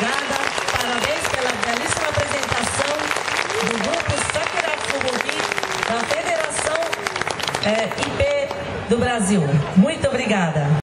obrigada. Parabéns pela belíssima apresentação do grupo Sakura Furugi da Federação IP do Brasil. Muito obrigada.